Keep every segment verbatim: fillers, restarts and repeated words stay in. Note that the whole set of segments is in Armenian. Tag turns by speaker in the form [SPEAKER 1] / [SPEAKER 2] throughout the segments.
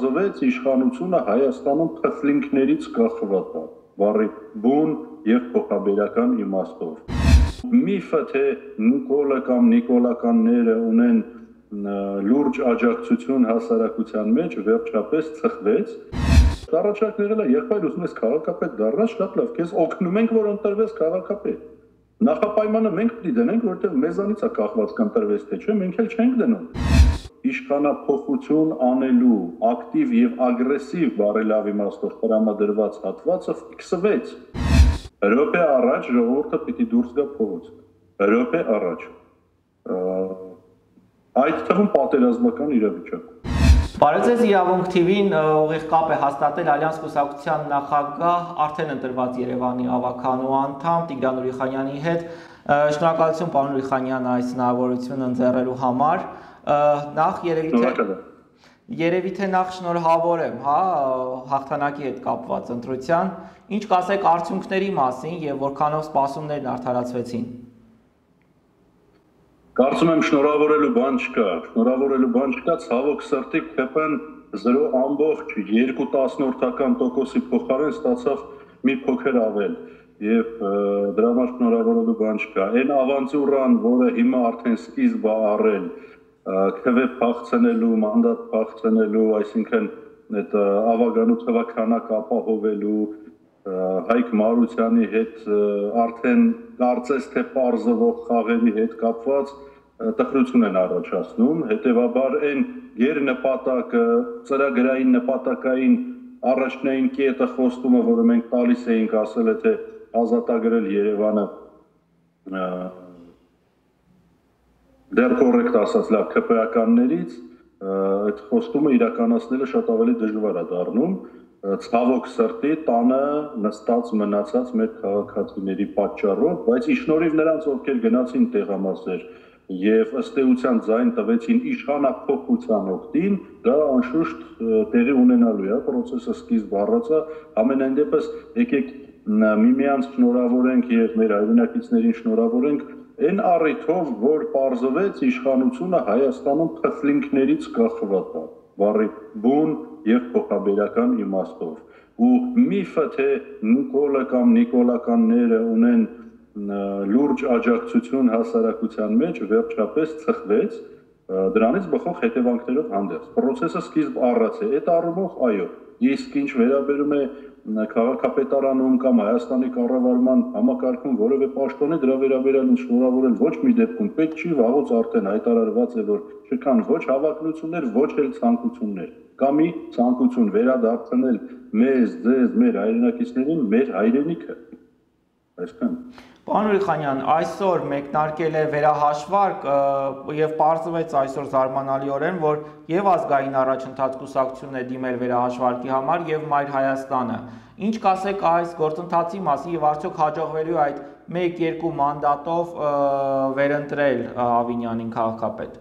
[SPEAKER 1] պարզվեց իշխանությունը Հայաստանում փխլինքներից կախված է, բառի բուն եւ փոխաբերական իմաստով։ Միֆը, թե Նիկոլը կամ նիկոլականները ունեն լուրջ աջակցություն հասարակության մեջ, վերջապես ծխվեց։ Առաջարկներել է եղբայր ուզում ես քաղաքապետ դառնաս, շատ լավ, քեզ օգնում ենք, որ ընտրվես քաղաքապետ։ Նախապայմանը մենք պիտի դնենք, որովհետև մեզանից է կախված կընտրվես թե չէ, մենք էլ չենք դնում։ Իշխանափոխություն անելու ակտիվ եւ ագրեսիվ բարելավ իմաստով տրամադրված հատվածը ֆիքսվեց։ Րոպե առաջ ժողովուրդը պիտի դուրս գա փողոց։ Րոպե առաջ։ Այդ թվում պատերազմական իրավիճակում։
[SPEAKER 2] Բարև ձեզ, Իրավունք Թի Վին ուղիղ կապ է հաստատել Ալյանս կուսակցության նախագահ, արդեն ընտրված Երևանի ավականու անդամ Տիգրան Ուրիխանյանի հետ։ Շնորհակալություն պարոն Ուրիխանյան այս հնարավորությունը ընձեռելու համար։ Նախ երևի թե երևի թե նախ շնորհավորեմ, հա, հաղթանակի հետ կապված ընտրության։ Ինչ կասեք արդյունքների մասին եւ որքանով սպասումներն արդարացվեցին։
[SPEAKER 1] Կարծում եմ շնորհավորելու բան չկա, շնորհավորելու բան չկա, ցավոք սրտի ՔՊ-ն զրո ամբողջ երկու տասնորդական տոկոսի փոխարեն ստացավ մի փոքր ավել եւ դրա համար շնորհավորելու բան չկա։ Այն ավանտյուրան, որը հիմա արդեն սկիզբ է առել ՔՎ փախցնելու, մանդատ փախցնելու, այսինքն այդ ավագանու թվականակ ապահովելու Հայկ Մարությանի հետ արդեն կարծես թե պարզվող խաղերի հետ կապված տխրություն են առաջացնում, հետևաբար այն գերնպատակը, ծրագրային նպատակային առաջնային կետը խոստումը, որը մենք տալիս էինք, ասել է թե ազատագրել Երևանը դեռ կոռեկտ ասած լավ ՔՊ-ականներից, այդ խոստումը իրականացնելը շատ ավելի դժվար է դառնում, ցավոք սրտի տանը նստած մնացած մեր քաղաքացիների պատճառով, բայց ի շնորհիվ նրանց, ովքեր գնացին տեղամասեր եւ ըստ էության ձայն տվեցին իշխանափոխության օգտին, դա անշուշտ տեղի ունենալու է, process-ը սկիզբ առած է, ամենայն դեպս եկեք միմյանց շնորհավորենք եւ մեր հայրենակիցներին շնորհավորենք այն առիթով, որ պարզվեց իշխանությունը Հայաստանում փխլինքներից կախված է, բառի բուն եւ փոխաբերական իմաստով։ Ու միֆը, թե Նիկոլը կամ նիկոլականները ունեն լուրջ աջակցություն հասարակության մեջ, վերջապես ծխվեց, դրանից բխող հետևանքներով հանդերձ։ Պրոցեսը սկիզբ առած է, այդ առումով այո, իսկ ինչ վերաբերում է քաղաքապետարանում կամ Հայաստանի կառավարման համակարգում որևէ պաշտոնի, դրա վերաբերյալ շնորհավորել ոչ մի դեպքում պետք չի, վաղուց արդեն հայտարարված է, որ չկան ոչ հավակնություններ, ոչ էլ ցանկություններ, կամ մի ցանկություն վերադարձնել մեզ, ձեզ, մեր հայրենակիցներին, մեր հայրենիքը։ Այսքան։
[SPEAKER 2] Պարոն Ուրիխանյան, այսօր մեկնարկել է վերահաշվարկ եւ պարզվեց այսօր զարմանալիորեն, որ եւ ազգային առաջընթաց կուսակցությունն է դիմել վերահաշվարկի համար եւ Մայր Հայաստանը։ Ինչ կասեք այս գործընթացի մասին եւ արդյոք հաջողվելու այդ մեկ-երկու մանդատով վերընտրել Ավինյանին քաղաքապետ։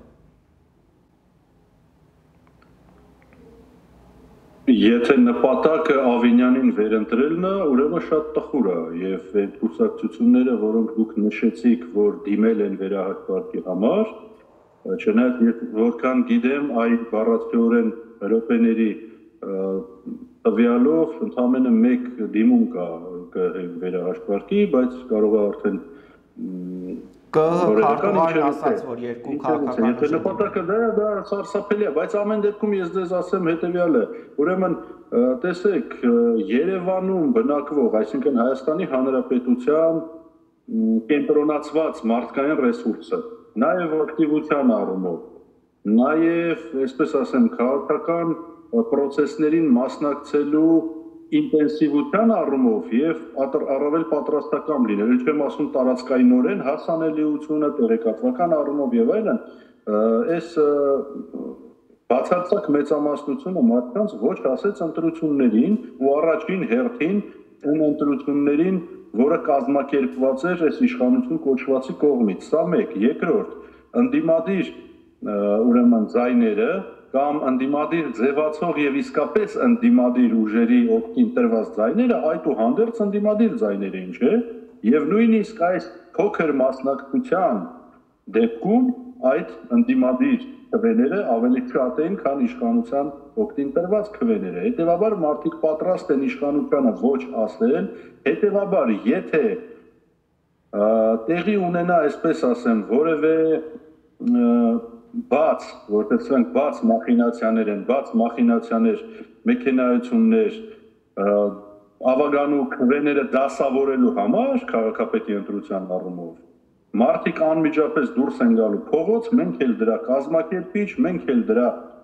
[SPEAKER 1] Եթե նպատակը Ավինյանին վերընտրելն է, ուրեմն շատ տխուր է եւ այդ կուսակցությունները, որոնք դուք նշեցիք, որ դիմել են վերահաշվարկի համար, չնայած որքան գիտեմ, այդ բառացիորեն րոպեների տվյալով ընդամենը մեկ դիմում կա վերահաշվարկի, բայց կարող է արդեն
[SPEAKER 2] Քարտուղարն ասաց, որ երկու քաղաքական
[SPEAKER 1] Եթե նպատակը դա է, դա սարսափելի է, բայց ամեն դեպքում ես ձեզ ասեմ հետևյալը, ուրեմն տեսեք, Երևանում բնակվող, այսինքն Հայաստանի Հանրապետության կենտրոնացված մարդկային ռեսուրսը, նաև ակտիվության առումով, նաև, այսպես ասեմ, քաղաքական պրոցեսներին մասնակցելու ինտենսիվության առումով եւ առավել պատրաստական լինել, չեմ ասում տարածքայինորեն հասանելիությունը, տեղեկատվական առումով եւ այլն, այս բացարձակ մեծամասնությունը մարդկանց ոչ ասեց ընտրություններին ու առաջին հերթին այն ընտրություններին, որը կազմակերպված էր այս իշխանություն կոչվածի կողմից, սա մեկ, երկրորդ, ընդդիմադիր ուրեմն ձայները կամ ընդդիմադիր ձևացող եւ իսկապես ընդդիմադիր ուժերի օգտին տրված ձայները այդուհանդերձ ընդդիմադիր ձայներ են, չէ՞, եւ նույնիսկ այս փոքր մասնակցության դեպքում այդ ընդդիմադիր քվեները ավելի շատ են, քան իշխանության օգտին տրված քվեները։ Հետևաբար մարդիկ պատրաստ են իշխանությանը ոչ ասել, հետևաբար եթե տեղի ունենա, այսպես ասեմ, որևէ բաց, որտեղ սրանք բաց մախինացիաներ են, բաց մախինացիաներ, մեքենայություններ, ավագանու քվեները դասավորելու համար քաղաքապետի ընտրության առումով մարդիկ անմիջապես դուրս են գալու փողոց, մենք էլ դրա կազմակերպիչ, մենք էլ դրա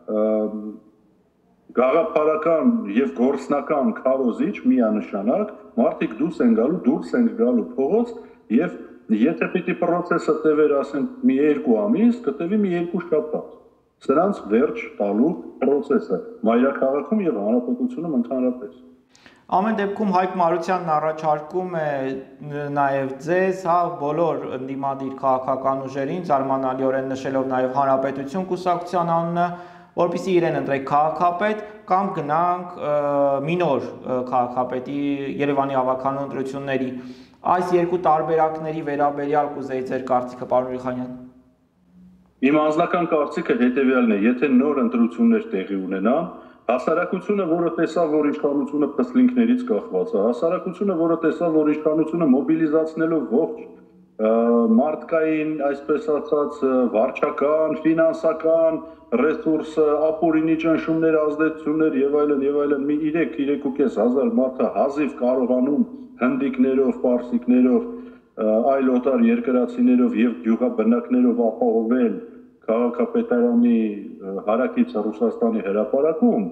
[SPEAKER 1] գաղափարական եւ գործնական քարոզիչ միանշանակ մարդիկ դուրս են գալու, դուրս են գալու փողոց եւ եթե պիտի process-ը տևեր, ասենք, մի երկու ամիս, կտևի մի երկու շաբաթ։ Սրանց վերջ տալու process-ը մայրաքաղաքում եւ հանրապետությունում ընդհանրապես։
[SPEAKER 2] Ամեն դեպքում Հայկ Մարությանն առաջարկում է նաև ձեզ, հա, բոլոր ընդդիմադիր քաղաքական ուժերին, զարմանալիորեն նշելով նաև Հանրապետություն կուսակցության անունը, որպեսզի իրեն ընտրեք քաղաքապետ կամ գնանք մի նոր քաղաքապետի Երևանի ավականու ընտրությունների։ Այս երկու տարբերակների վերաբերյալ կուզեի ձեր կարծիքը, պարոն Ուրիխանյան։
[SPEAKER 1] Իմ անձնական կարծիքը հետևյալն է, եթե նոր ընտրություններ տեղի ունենան, հասարակությունը, որը տեսավ, որ իշխանությունը պսլինքներից կախված է, հասարակությունը, որը տեսավ, որ իշխանությունը մոբիլիզացնելով ողջ մարդկային, այսպես ասած, վարչական, ֆինանսական ռեսուրսը, ապօրինի ճնշումներ, ազդեցություններ եւ այլն եւ այլն մի երեք ու կես հազար մարդը հազիվ կարողանում հնդիկներով, պարսիկներով, այլ օտար երկրացիներով եւ գյուղաբնակներով ապահովել քաղաքապետարանի հարակից Ռուսաստանի հրապարակում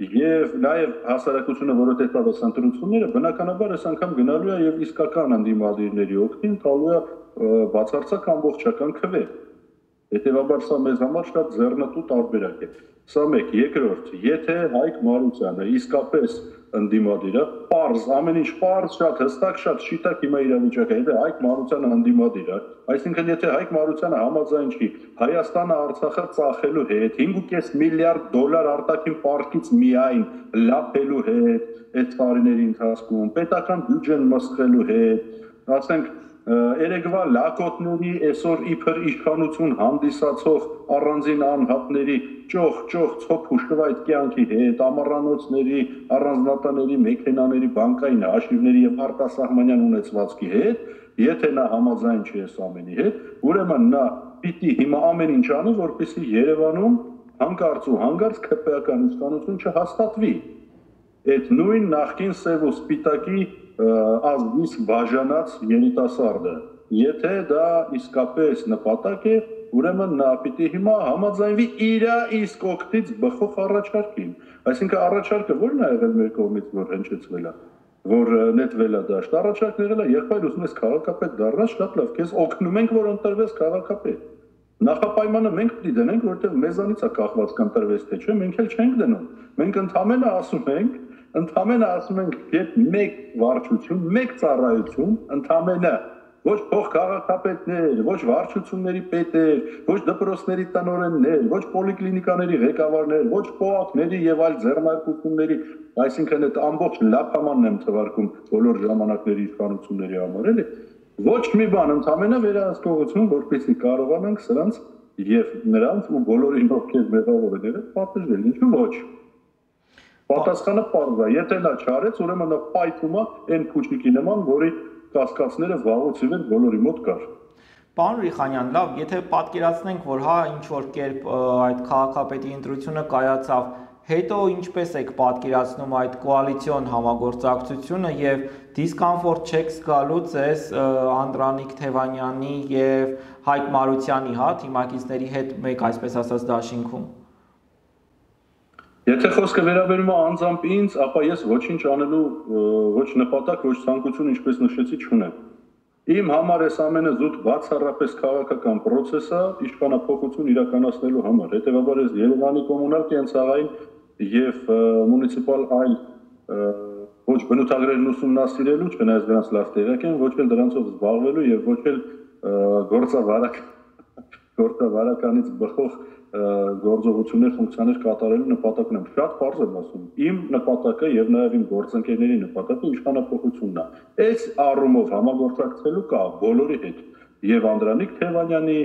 [SPEAKER 1] եւ նաեւ հասարակությունը, որը տեսավ այս ընտրությունները, բնականաբար այս անգամ գնալու է եւ իսկական ընդդիմադիրների օգտին տալու է բացարձակ ամբողջական քվե։ Հետևաբար սա մեզ համար շատ ձեռնտու տարբերակ է։ Սա մեկ, երկրորդ, եթե Հայկ Մարությանը իսկապես ընդդիմադիր է, պարզ, ամեն ինչ պարզ, շատ հստակ, շատ շիտակ հիմա իրավիճակը, եթե Հայկ Մարությանը ընդդիմադիր է, այսինքն եթե Հայկ Մարությանը համաձայն չի Հայաստանը Արցախը ծախելու հետ, հինգ ու կես միլիարդ դոլար արտաքին պարտքից միայն լափելու հետ, այդ տարիների ընթացքում, պետական բյուջեն մսխելու հետ, ասենք Երեգվա լակոտների այսօր իբր իշխանություն հանդիսացող առանձին անհատների ճոխ-ճոխ ցոփուշկվայտ կյանքի հետ, ամառանոցների, առանձնատաների, մեքենաների, բանկային հաշիվների եւ արտասահմանյան ունեցվածքի հետ, եթե նա համաձայն չի այս ամենի հետ, ուրեմն նա պիտի հիմա ամեն ինչ անի, որպեսզի Երևանում հանկարծ ու հանգարց քպեական իշխանություն չհաստատվի։ Այդ նույն նախկին սև ու սպիտակի ազգից բաժանած երիտասարդը, եթե դա իսկապես նպատակ է, ուրեմն նա պիտի հիմա համաձայնվի իր իսկ օգտից բխող առաջարկին։ Այսինքն առաջարկը ո՞րն է եղել մեր կողմից, որ հնչեցվել է, որ նետվել է դաշտ, առաջարկն եղել է եղբայր ուզում ես քաղաքապետ դառնաս, շատ լավ, քեզ օգնում ենք, որ ընտրվես քաղաքապետ։ Նախապայմանը մենք պիտի դնենք, որովհետև մեզանից է կախված կընտրվես թե չէ, մենք էլ չենք դնում։ Մենք ընդհանրապես ասում ենք, ընդհանրապես ասում ենք, երբ մեկ վարչություն, մեկ ծառայություն, ընդհանրապես ոչ փոխքաղաքապետներ, ոչ վարչությունների պետեր, ոչ դպրոցների տնօրեններ, ոչ պոլիկլինիկաների ղեկավարներ, ոչ պոակների եւ այլ ձեռնարկությունների, այսինքն այդ ամբողջ լափամանն եմ թվարկում բոլոր ժամանակների իշխանությունների համար, էլի։ Ոչ մի բան, ընդհանրապես վերահսկողություն, որպեսզի կարողանանք սրանց եւ նրանց ու բոլորին ովքեր մեղավոր են եղել, պատժել, ինչու ոչ։ Պատասխանը պարզ է, եթե նա չարեց, ուրեմն նա պայթում է այն փուչիկի նման, որի կասկածները վաղուց ի վեր բոլորի մոտ կար։
[SPEAKER 2] Պարոն Ուրիխանյան, լավ, եթե պատկերացնենք, որ հա ինչ որ կերպ այդ քաղաքապետի ընտրությունը կայացավ, հետո ինչպես եք պատկերացնում այդ կոալիցիոն համագործակցությունը եւ դիսկոմֆորտ չեք զգալու ձեզ Անդրանիկ Թևանյանի եւ Հայկ Մարությանի, հա, թիմակիցների հետ մեկ, այսպես ասած, դաշինքում։
[SPEAKER 1] Եթե խոսքը վերաբերում է անձամբ ինձ, ապա ես ոչինչ անելու ոչ նպատակ, ոչ ցանկություն, ինչպես նշեցի, չունեմ։ Իմ համար այս ամենը զուտ բացառապես քաղաքական process է, իշխանափոխություն իրականացնելու համար։ Հետևաբար ես Երևանի կոմունալ կենցաղային եւ մունիցիպալ այլ ոչ բնութագրերն ուսումնասիրելու, չնայած դրանց լավ տեղյակ են, ոչ էլ դրանցով զբաղվելու եւ ոչ էլ գործավարակ գործավարականից բխող գործողություններ, ֆունկցիաներ կատարելու նպատակ ունեմ։ Շատ պարզ եմ ասում։ Իմ նպատակը եւ նաեւ իմ գործընկերների նպատակը իշխանափոխությունն է։ Այս առումով համագործակցելու կա բոլորի հետ։ Եվ Անդրանիկ Թևանյանի,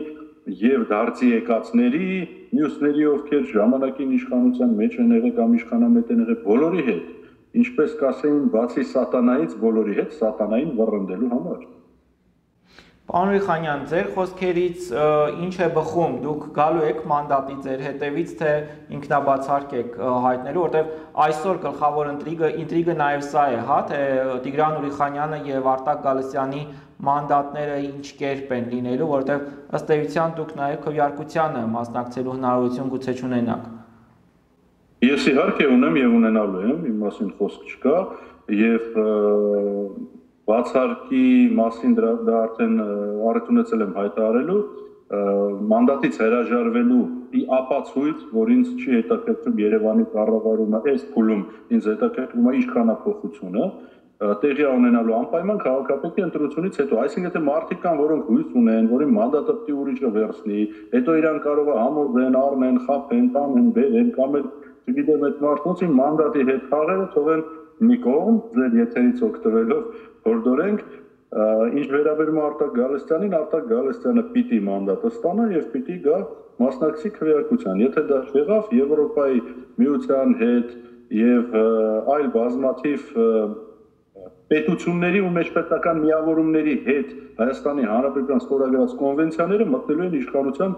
[SPEAKER 1] եւ դարձի եկածների, մյուսների ովքեր ժամանակին իշխանության մեջ են եղել կամ իշխանամետ են եղել բոլորի հետ, ինչպես կասեին, բացի սատանայից բոլորի հետ սատանային վռնդելու համար։
[SPEAKER 2] Պարոն Ուրիխանյան, ձեր խոսքերից ինչ է բխում, դուք գալու եք մանդատի ձեր հետևից, թե ինքնաբացարկ եք հայտնելու, որտեղ այսօր գլխավոր ինտրիգը, ինտրիգը նաև սա է, հա, թե Տիգրան Ուրիխանյանը եւ Արտակ Գալստյանի մանդատները ինչ կերպ են լինելու, որտեղ ըստ էության դուք նաև քվեարկությանը մասնակցելու հնարավորություն գուցե չունենաք։
[SPEAKER 1] Ես իհարկե ունեմ եւ ունենալու եմ, իմ մասին խոսք չկա, եւ բացարկի մասին դա արդեն առիթ ունեցել եմ հայտարարելու, մանդատից հրաժարվելու ապացույց, որ ինձ չի հետաքրքրում Երևանի կառավարումը, այս փուլում ինձ հետաքրքրում է իշխանափոխությունը, տեղի ունենալու անպայման քաղաքապետի ընտրությունից հետո, այսինքն եթե մարդիկ կան, որոնք հույս ունեն, որին մանդատը պետք է ուրիշը վերցնի, հետո իրան կարող է համոզեն, առնեն, խաբեն, տանեն, բերեն, կամ էլ չգիտեմ այդ մարդկանցի մանդատի հետ խաղերը թողեն մի կողմ, ձեր եթերից օգտվելով հորդորենք, ինչ վերաբերում է Արտակ Գալստյանին, Արտակ Գալստյանը պիտի մանդատը ստանա եւ պիտի գա մասնակցի քվեարկության։ Եթե դա չեղավ Եվրոպայի միության հետ եւ այլ բազմաթիվ պետությունների ու մեջպետական միավորումների հետ Հայաստանի Հանրապետության ստորագրած կոնվենցիաները մտնելու են իշխանության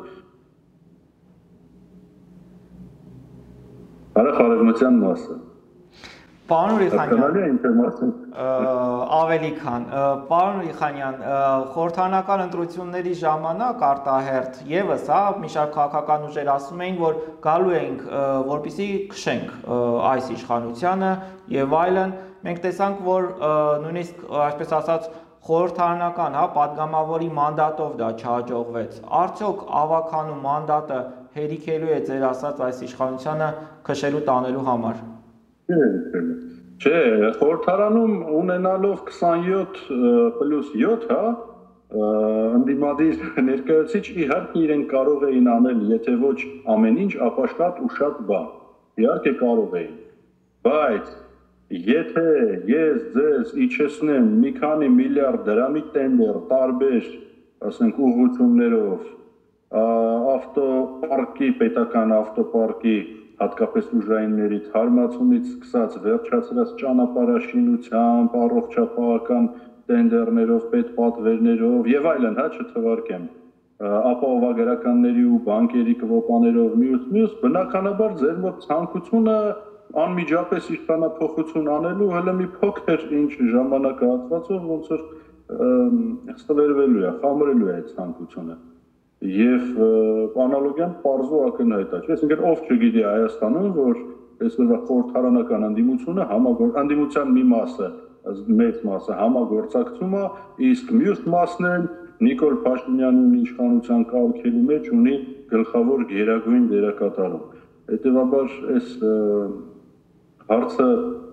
[SPEAKER 1] հարավարևմտյան մասը։
[SPEAKER 2] Պարոն Ուրիխանյան, ավելի քան, պարոն Ուրիխանյան, խորհրդարանական ընտրությունների ժամանակ արտահերթ եւս, հա, մի շարք քաղաքական ուժեր ասում էին, որ գալու ենք, որպեսզի քշենք այս իշխանությանը եւ այլն։ Մենք տեսանք, որ նույնիսկ, այսպես ասած, խորհրդարանական, հա, падգամավորի մանդատով դա չհաջողվեց։ Արդյոք ավականու մանդատը հերիքելու է ձեր ասած այս իշխանությանը քշելու տանելու համար։
[SPEAKER 1] Չէ, խորհրդարանում ունենալով քսանյոթ պլյուս յոթ, հա, ընդդիմադիր ներկայացուցիչ իհարկե իրեն կարող էին անել, եթե ոչ ամեն ինչ, ապա շատ ու շատ բան։ Իհարկե կարող էին։ Բայց եթե ես ձեզ իջեցնեմ մի քանի միլիարդ դրամի տենդեր տարբեր, ասենք ուղղություններով, ավտոպարկի, պետական ավտոպարկի հատկապես ուժայինների թարմացումից սկսած վերջացրած ճանապարհաշինությամբ, առողջապահական տենդերներով, պետպատվերներով եւ այլն, հա, չթվարկեմ, ապահովագրականների ու բանկերի կվոպաներով, մյուս մյուս, բնականաբար ձեր մոտ ցանկությունը անմիջապես իշխանափոխություն անելու հələ մի փոքր ինչ ժամանակահատվածով ոնց որ ստվերվելու է, խամրելու է այդ ցանկությունը։ Եվ անալոգիան պարզու ակնհայտ է, այսինքն ով չգիտի Հայաստանում, որ այսօրվա խորհրդարանական ընդդիմությունը ընդդիմության մի մասը, մեծ մասը համագործակցում է, իսկ մյուս մասն էլ Նիկոլ Փաշինյանն իշխանության կարգելու մեջ ունի գլխավոր գերագույն դերակատարում։ Հետևաբար այս հարցը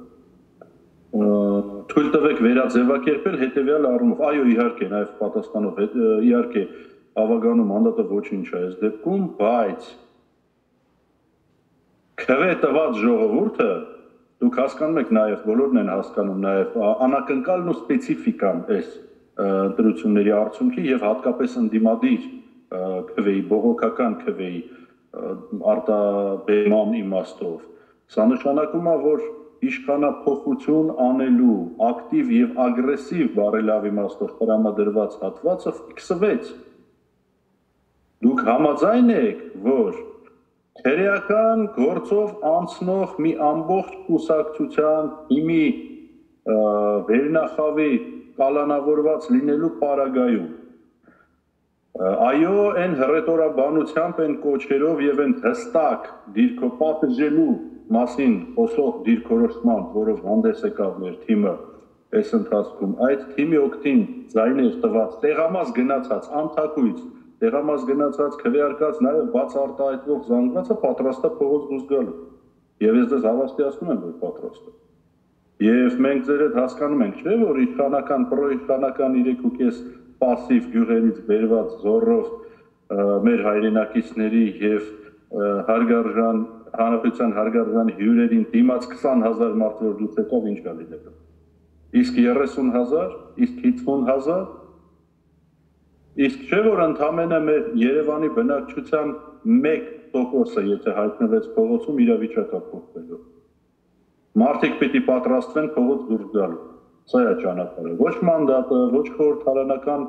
[SPEAKER 1] թույլ տվեք վերաձևակերպել հետևյալ առումով, այո, իհարկե, նաև պատասխանով, իհարկե ավականու մանդատը ոչինչ է այս դեպքում, բայց քվե տված ժողովուրդը, դուք հասկանում եք նաև, բոլորն են հասկանում նաև անակնկալն ու սպეციფიკան այս ընտրությունների արդյունքի եւ հատկապես ընդդիմադիր քվեի, բողոքական քվեի արտաբերման իմաստով։ Սա նշանակում է, որ իշխանափոխություն անելու ակտիվ եւ ագրեսիվ բարելավ իմաստով տրամադրված հատվածը ֆիքսվեց։ Դուք համաձայն եք, որ քրեական գործով անցնող մի ամբողջ կուսակցության հիմի վերնախավի կալանավորված լինելու պարագայում, այո, այն հռետորաբանությամբ, այն կոչերով եւ այն հստակ դիրքոպատժելու մասին խոսող դիրքորոշման, որով հանդես եկավ մեր թիմը այս ընթացքում, այդ թիմի օգտին ձայներ տված, տեղամաս գնացած, անթակույց, տեղամաս գնացած, քվեարկած, նաև բաց արտահայտվող զանգվածը պատրաստ է փողոց դուրս գալու։ Եվ ես ձեզ հավաստիացնում եմ, որ պատրաստ է։ Եվ մենք ձեր հետ հասկանում ենք, չէ՞, որ իշխանական, պրոիշխանական երեք ու կես պասիվ գյուղերից բերված զորով մեր հայրենակիցների եւ հարգարժան հանրապետության հարգարժան հյուրերին դիմաց քսան հազար մարդ որ դուրս եկավ, ինչ գալի դեպք։ Իսկ երեսուն հազար, իսկ հինգ հազար Իսկ չէ որ ընդամենը մեր Երևանի բնակչության մեկ տոկոսը, եթե հայտնվեց փողոցում, իրավիճակը փոխվելու։ Մարդիկ պիտի պատրաստվեն փողոց դուրս գալու։ Սա է ճանապարհը։ Ոչ մանդատը, ոչ խորհրդարանական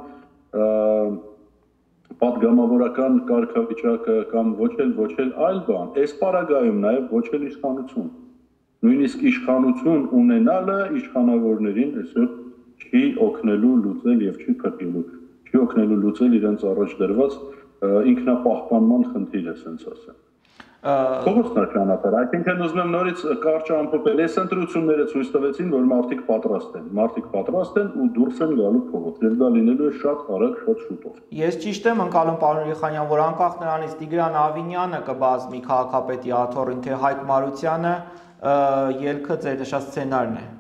[SPEAKER 1] պատգամավորական կարգավիճակը կամ ոչ էլ ոչ էլ այլ բան, այս պարագայում նաև ոչ էլ իշխանություն։ Նույնիսկ իշխանություն ունենալը իշխանավորներին այսօր չի օգնելու լուծել եւ չի փրկելու, չի օգնելու լուծել իրենց առաջ դրված ինքնապահպանման խնդիրը, ասենց ասեմ։ Փողոցն է ճանապարհը, այսինքն ուզում եմ նորից կարճ ամփոփել, այս ընտրությունները ցույց տվեցին, որ մարդիկ պատրաստ են, մարդիկ պատրաստ են ու դուրս են գալու փողոց, եւ դա լինելու է շատ արագ, շատ շուտով։
[SPEAKER 2] Ես ճիշտ եմ ընկալում, պարոն Ուրիխանյան, որ անկախ նրանից Տիգրան Ավինյանը կբազմի քաղաքապետի աթոռին, թե Հայկ Մարությանը ելքը ձեր նշած սցենարն է։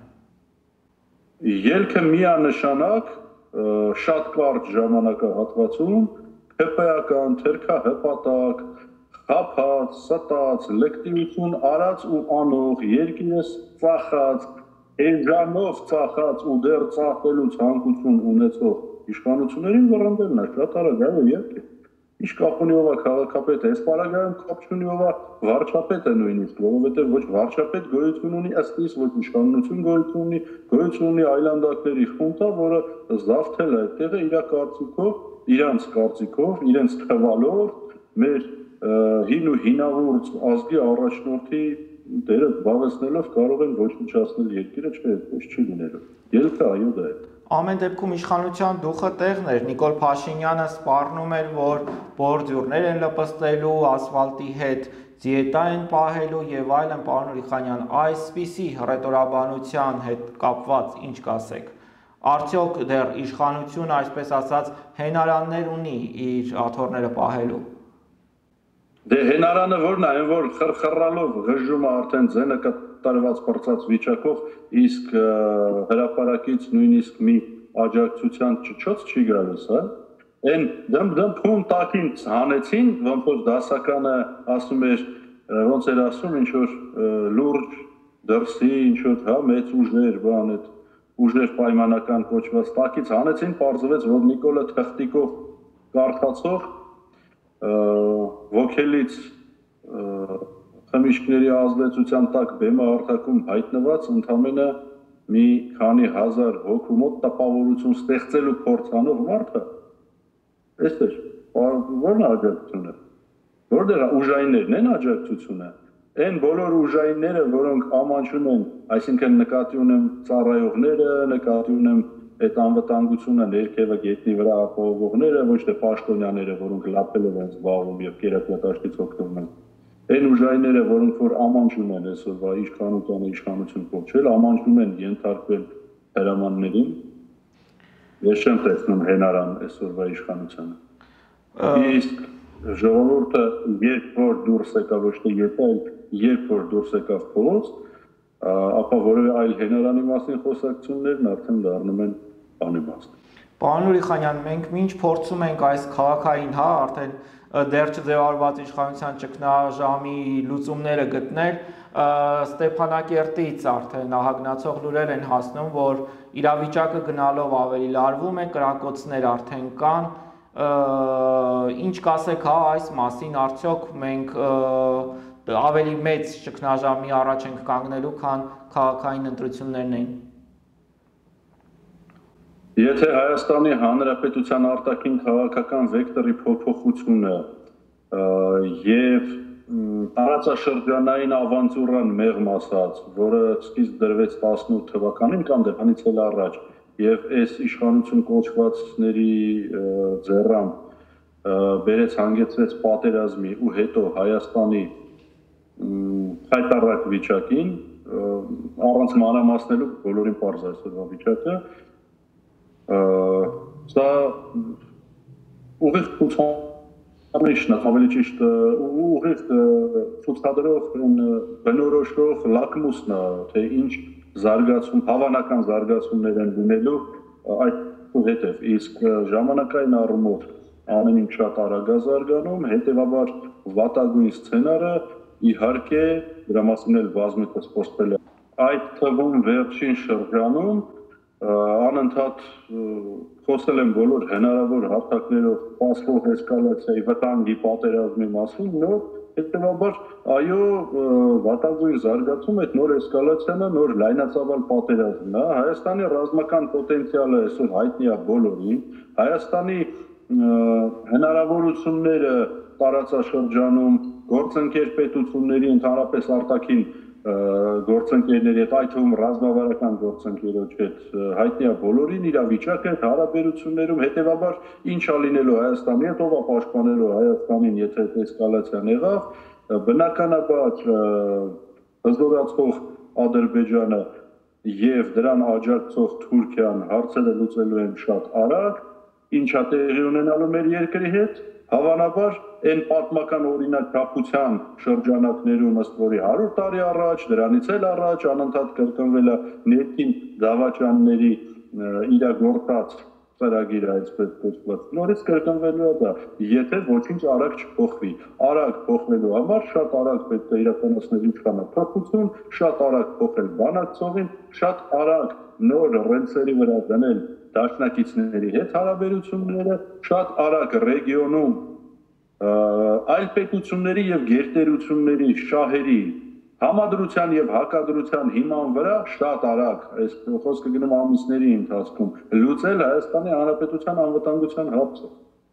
[SPEAKER 1] Ելքը միանշանակ շատ կարճ ժամանակահատվածում քպեական, թերքահպատակ, խափած, ստած, լեկտիություն արած ու անող, երկիրս ծախած, էժանով ծախած ու դեռ ծախելու ցանկություն ունեցող իշխանություններին վռնդելն է շատ արագ, այո, իհարկե։ Ինչ կապ ունի ով է քաղաքապետը, այս պարագայում կապ չունի ով է վարչապետը նույնիսկ, որովհետև ոչ վարչապետ գոյություն ունի ըստ իս, ոչ իշխանություն գոյություն ունի, գոյություն ունի այլանդակների խունտա, որը զավթել է այդտեղը իր կարծիքով, իրանց կարծիքով, իրենց թվալով, մեր հին ու հինավուրց ազգի առաջնորդի դերը զբաղեցնելով կարող են ոչնչացնել երկիրը, չէ, ոչ չի լինելու։ Ելքը այո դա է։
[SPEAKER 2] Ամեն դեպքում իշխանության դուխը տեղն էր, Նիկոլ Փաշինյանը սպառնում էր, որ բորդյուրներ են լպստելու, ասֆալտի հետ դիետա են պահելու եւ այլն, պարոն Ուրիխանյան, այսպիսի հռետորաբանության հետ կապված ինչ կասեք։ Արդյոք դեռ իշխանությունը, այսպես ասած, հենարաններ ունի իր աթոռները պահելու։
[SPEAKER 1] Դե հենարանը որն է, այն որ խրխռալով ղժում է արդեն ձենը կատարված պրծած վիճակով, իսկ հրապարակից նույնիսկ մի աջակցության չչոց չի գալիս, հա։ Այն դմ-դմ փուն տակին հանեցին, ոնց որ դասականը ասում էր, ոնց էր ասում, ինչ որ լուրջ դրսի, ինչ որ, հա, մեծ ուժեր, բան այդ ուժեր պայմանական կոչված տակից հանեցին, պարզվեց, որ Նիկոլը թղթիկով կարդացող ոգելից խմիչքների ազդեցության տակ բեմը հարթակում հայտնված ընդամենը մի քանի հազար հոգու մոտ տպավորություն ստեղծելու փորձ անող մարդը, այստեղ, ո՞րն է աջակցությունը, որտեղ ուժայիններն են աջակցությունը, այն բոլոր ուժայինները, որոնք ամանչում են, այսինքն նկատի ունեմ ծառայողները, նկատի ունեմ այդ անվտանգությունը ներքևը գետնի վրա ապահովողները, ոչ թե պաշտոնյաները, որոնք լապելով են զբաղվում եւ կերակրատաշտից օգտվում են։ Այն ուժայինները, որոնք որ ամանչում են այսօրվա իշխանությանը իշխանություն կոչել, ամանչում են ենթարկվել հրամաններին։ Ես չեմ տեսնում հենարան այսօրվա իշխանությանը։ Իսկ ժողովուրդը երբ որ դուրս եկավ, ոչ թե եթե, այլ երբ որ դուրս եկավ փողոց, ապա որևէ այլ հենարանի մասին խոսակցություններն արդեն դառնում են անիմաստ։
[SPEAKER 2] Պարոն Ուրիխանյան, մենք մինչ փորձում ենք այս քաղաքային, հա, արդեն դեռ չձևավորված իշխանության ճգնաժամի լուծումները գտնել, Ստեփանակերտից արդեն ահագնացող լուրեր են հասնում, որ իրավիճակը գնալով ավելի լարվում է, կրակոցներ արդեն կան, ինչ կասեք, հա, այս մասին, արդյոք մենք ավելի մեծ ճգնաժամի առաջ ենք կանգնելու, քան քաղաքային ընտրություններն էին։
[SPEAKER 1] Եթե Հայաստանի Հանրապետության արտաքին քաղաքական վեկտորի փոփոխությունը եւ տարածաշրջանային ավանտյուրան մեղմ ասած, որը սկիզբ դրվեց տասնութ թվականին կամ դրանից էլ առաջ, եւ այս իշխանություն կոչվածների ձեռամբ բերեց հանգեցրեց պատերազմի ու հետո Հայաստանի խայտարակ վիճակին, առանց մանրամասնելու բոլորին պարզ է այսօրվա վիճակը, սա ուղիղ ցուցանիշն է, ավելի ճիշտ ուղիղ ցուցադրող բնորոշող լակմուսն է, թե ինչ զարգացում, հավանական զարգացումներ են լինելու այդ հետև, իսկ ժամանակային առումով ամեն ինչ շատ արագ է զարգանում, հետևաբար վատագույն սցենարը իհարկե դրա մասին էլ բազմիցս խոսվել է, այդ թվում վերջին շրջանում անընդհատ խոսել են բոլոր հնարավոր հարթակներով սպասվող էսկալացիայի, վտանգի, պատերազմի մասին, նոր հետևաբար այո, վատագույն զարգացում այդ նոր էսկալացիան է, նոր լայնածավալ պատերազմն է, Հայաստանի ռազմական պոտենցիալը այսօր հայտնի է բոլորին, Հայաստանի հնարավորությունները տարածաշրջանում գործընկեր պետությունների ընդհանրապես արտաքին գործընկերների հետ, այդ թվում ռազմավարական գործընկերոջ հետ հայտնի է բոլորին, իրավիճակը հարաբերություններում, հետևաբար ինչ է լինելու Հայաստանի հետ, ով է պաշտպանելու Հայաստանին, եթե այդ էսկալացիան եղավ, բնականաբար հզորացող Ադրբեջանը եւ դրան աջակցող Թուրքիան հարցերը լուծելու են շատ արագ, ինչ է տեղի ունենալու մեր երկրի հետ, հավանաբար այն պատմական օրինակապության շրջանակներում ըստ որի հարյուր տարի առաջ, դրանից էլ առաջ անընդհատ կրկնվել է ներքին դավաճանների իրագործած ծրագիրը, այսպես կոչված, նորից կրկնվելու է դա, եթե ոչինչ արագ չփոխվի, արագ փոխվելու համար շատ արագ պետք է իրականացնել իշխանապահություն, շատ արագ փոխել բանակցողին, շատ արագ նոր ռելսերի վրա դնել դաշնակիցների հետ հարաբերությունները, շատ արագ ռեգիոնում այլ պետությունների եւ գերտերությունների շահերի համադրության եւ հակադրության հիման վրա շատ արագ, այս խոսքը գնում ամիսների ընթացքում, լուծել Հայաստանի Հանրապետության անվտանգության հարցը։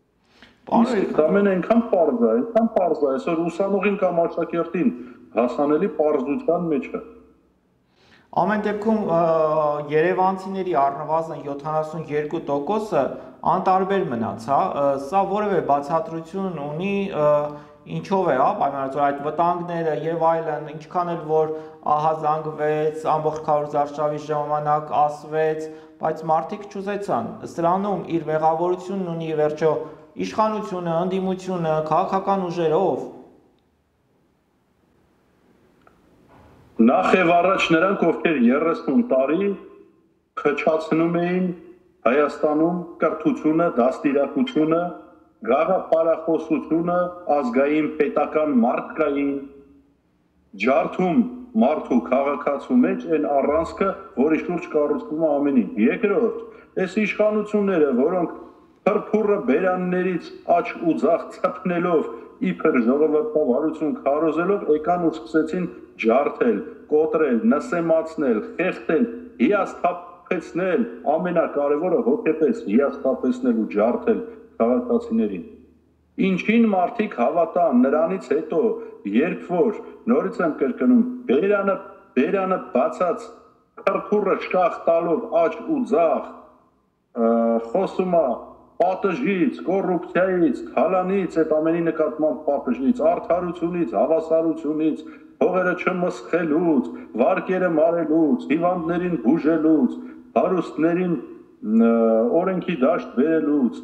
[SPEAKER 1] Իսկ ամեն այնքան պարզ է, այնքան պարզ է, այսօր ուսանողին կամ աշակերտին հասանելի պարզության մեջ է։
[SPEAKER 2] Ամեն դեպքում երևանցիների առնվազն յոթանասունյոթ տոկոսը անտարբեր մնաց, հա, սա որևէ բացատրություն ունի, ինչով է, հա, պայմանավորված այդ վտանգները եւ այլն, ինչքան էլ որ ահազանգվեց, ամբողջ քարոզարշավի ժամանակ ասվեց, բայց մարդիկ չուզեցան։ Սրանում իր մեղավորությունն ունի վերջո իշխանությունը, ընդդիմությունը, քաղաքական ուժերով։
[SPEAKER 1] Նախ եւ առաջ նրանք, ովքեր երեսուն տարի խճացնում էին Հայաստանում կրթությունը, դաստիարակությունը, գաղափարախոսությունը, ազգային պետական մարդկային ջարդում մարդու քաղաքացու մեջ այն առանցքը, որի շուրջ կառուցվում է ամեն ինչ։ Երկրորդ, այս իշխանությունները, որոնք փրփուրը բերաններից աջ ու ձախ ցփնելով իբր ժողովրդավարություն քարոզելով եկան ու սկսեցին ջարդել, կոտրել, նսեմացնել, խեղդել, հիասթափեցնել, ամենակարևորը հոգեպես հիասթափեցնել ու ջարդել քաղաքացիներին։ Ինչին մարդիկ հավատան նրանից հետո, երբ որ նորից եմ կրկնում, բերանը, բերանը բացած փրփուրը շքախ տալով աջ ու ձախ խոսում է պատժից, կոռուպցիայից, թալանից, այդ ամենի նկատմամբ պատժից, արդարությունից, հավասարությունից, հողերը չմսխելուց, վարկերը մարելուց, հիվանդներին բուժելուց, հարուստներին օրենքի դաշտ բերելուց,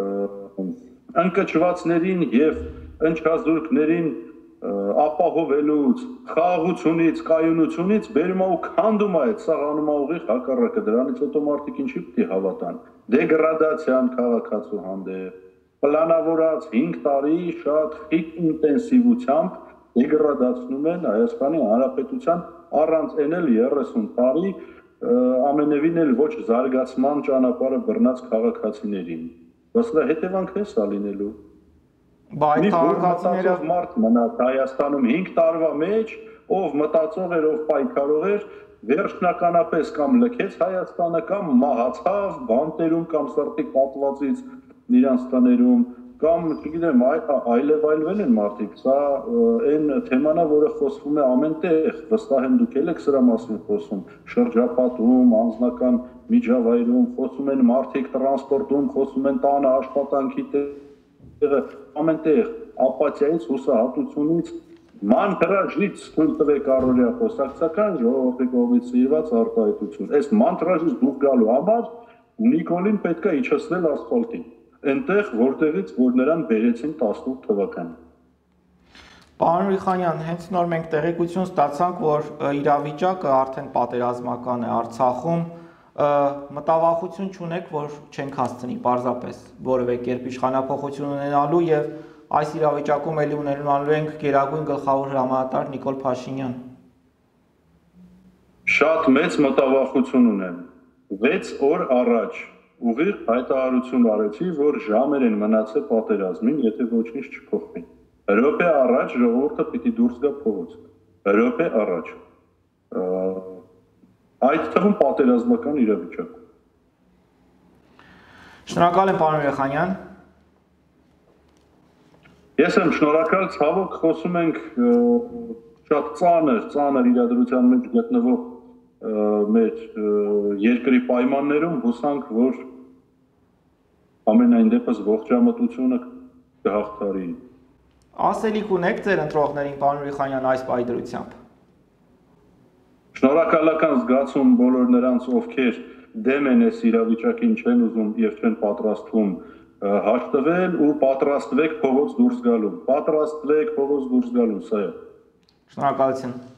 [SPEAKER 1] ընկճվածներին եւ ընչազուրկներին ապահովելուց, խաղաղությունից, կայունությունից բերում է ու քանդում է այդ սաղանում է ուղիղ հակառակը, դրանից հետո մարդիկ ինչի պիտի հավատան։ Դեգրադացիան քաղաքացու հանդեպ, պլանավորած հինգ տարի շատ խիտ ինտենսիվությամբ դեգրադացնում են Հայաստանի Հանրապետության առանց էնել երեսուն տարի ամենևին էլ ոչ զարգացման ճանապարհը բռնած քաղաքացիներին։ Բայց հետևանքը է սա լինելու։
[SPEAKER 2] Բայց քաղաքացիները
[SPEAKER 1] մարդ մնաց Հայաստանում հինգ տարվա մեջ, ով մտածող էր, ով պայքարող էր, վերջնականապես կամ լքեց Հայաստանը, կամ մահացավ բանտերում, կամ սրտի կատվածից իրանց տներում, կամ չգիտեմ, այլևայլվել են մարդիկ, սա այն թեման է, որը խոսվում է ամեն տեղ, վստահ եմ դուք եք սրա մասին խոսում, շրջապատում, անձնական միջավայրում, խոսում են մարդիկ տրանսպորտում, խոսում են տանը աշխատանքի տեղը, ամեն տեղ, ապաթիայից, հուսահատությունից, մանտրաժից թույլ տվեք առօրյա խոսակցական ժողովրդի կողմից սիրված արտահայտություն։ Այս մանտրաժից դուրս գալու համար Նիկոլին պետք է իջեցնել ասֆալտին, այնտեղ, որտեղից որ նրան բերեցին տասնութ թվականին։
[SPEAKER 2] Պարոն Ուրիխանյան, հենց նոր մենք տեղեկություն ստացանք, որ իրավիճակը արդեն պատերազմական է Արցախում, մտավախություն չունեք, որ չենք հասցնի պարզապես որևէ կերպ իշխանափոխություն ունենալու եւ այս իրավիճակում էլի ունենալու ենք գերագույն գլխավոր հրամանատար Նիկոլ Փաշինյան։
[SPEAKER 1] Շատ մեծ մտավախություն ունեմ։ վեց օր առաջ ուղիղ հայտարարություն արեցի, որ ժամեր են մնացել պատերազմին, եթե ոչինչ չփոխվի։ Րոպե առաջ ժողովուրդը պիտի դուրս գա փողոց։ Րոպե առաջ։ Այդ թվում պատերազմական իրավիճակ։
[SPEAKER 2] Շնորհակալ եմ, պարոն Երեխանյան։
[SPEAKER 1] Ես եմ շնորհակալ, ցավոք խոսում ենք շատ ծանր, ծանր իրադրության մեջ գտնվող մեր երկրի պայմաններում, հուսանք, որ ամենայն դեպս ողջամտությունը կհաղթարի։
[SPEAKER 2] Ասելիք ունեք ձեր ընտրողներին, պարոն Ուրիխանյան, այս պայդրությամբ։
[SPEAKER 1] Շնորհակալական զգացում բոլոր նրանց, ովքեր դեմ են այս իրավիճակին, չեն ուզում եւ չեն պատրաստվում հաշտվել ու պատրաստվեք փողոց դուրս գալու։ Պատրաստվեք փողոց դուրս գալու, սա է։
[SPEAKER 2] Շնորհակալություն։